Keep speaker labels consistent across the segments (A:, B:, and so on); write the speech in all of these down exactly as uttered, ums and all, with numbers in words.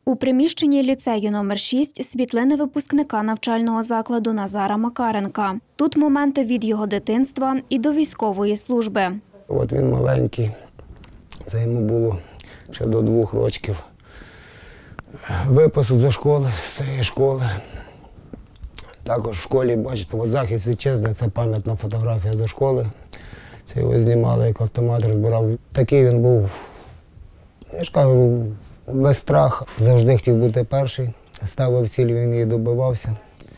A: У приміщенні ліцею номер шість світлини випускника навчального закладу Назара Макаренка. Тут моменти від його дитинства і до військової служби.
B: От він маленький, це йому було ще до двох років. Випуск зі школи, з цієї школи. Також в школі, бачите, от захист вітчизни, це пам'ятна фотографія зі школи. Це його знімали, як автомат розбирав. Такий він був, я ж кажу, без страху. Завжди хотів бути перший. Ставив ціль, він її добивався.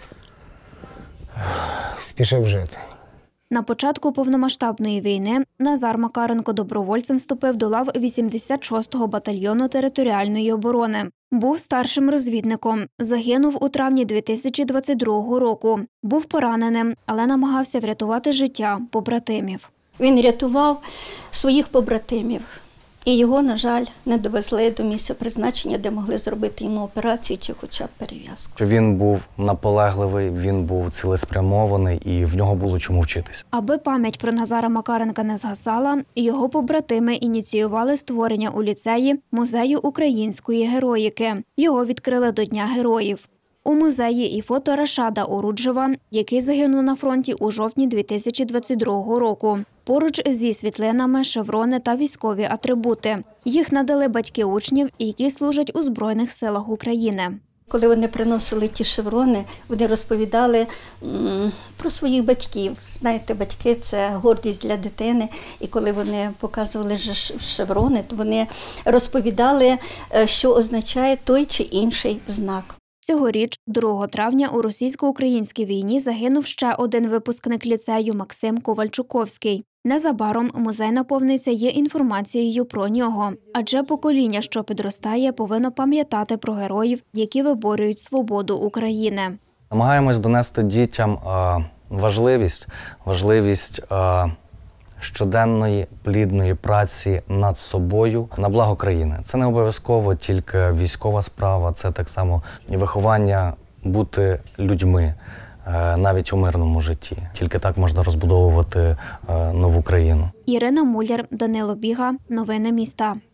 B: Спішив жити.
A: На початку повномасштабної війни Назар Макаренко добровольцем вступив до лав вісімдесят шостого батальйону територіальної оборони. Був старшим розвідником. Загинув у травні дві тисячі двадцять другого року. Був пораненим, але намагався врятувати життя побратимів.
C: Він рятував своїх побратимів. І його, на жаль, не довезли до місця призначення, де могли зробити йому операцію чи хоча б перев'язку.
D: Він був наполегливий, він був цілеспрямований і в нього було чому вчитися.
A: Аби пам'ять про Назара Макаренка не згасала, його побратими ініціювали створення у ліцеї музею української героїки. Його відкрили до Дня героїв. У музеї і фото Рашада Оруджева, який загинув на фронті у жовтні дві тисячі двадцять другого року. Поруч зі світлинами, шеврони та військові атрибути. Їх надали батьки учнів, які служать у Збройних силах України.
C: Коли вони приносили ті шеврони, вони розповідали м, про своїх батьків. Знаєте, батьки – це гордість для дитини. І коли вони показували шеврони, то вони розповідали, що означає той чи інший знак.
A: Цьогоріч, другого травня, у російсько-українській війні загинув ще один випускник ліцею Максим Ковальчуковський. Незабаром музей наповниться є інформацією про нього. Адже покоління, що підростає, повинно пам'ятати про героїв, які виборюють свободу України.
D: Намагаємось донести дітям важливість, важливість щоденної плідної праці над собою на благо країни. Це не обов'язково тільки військова справа, це так само і виховання бути людьми, навіть у мирному житті. Тільки так можна розбудовувати нову країну.
A: Ірина Муляр, Данило Біга. Новини міста.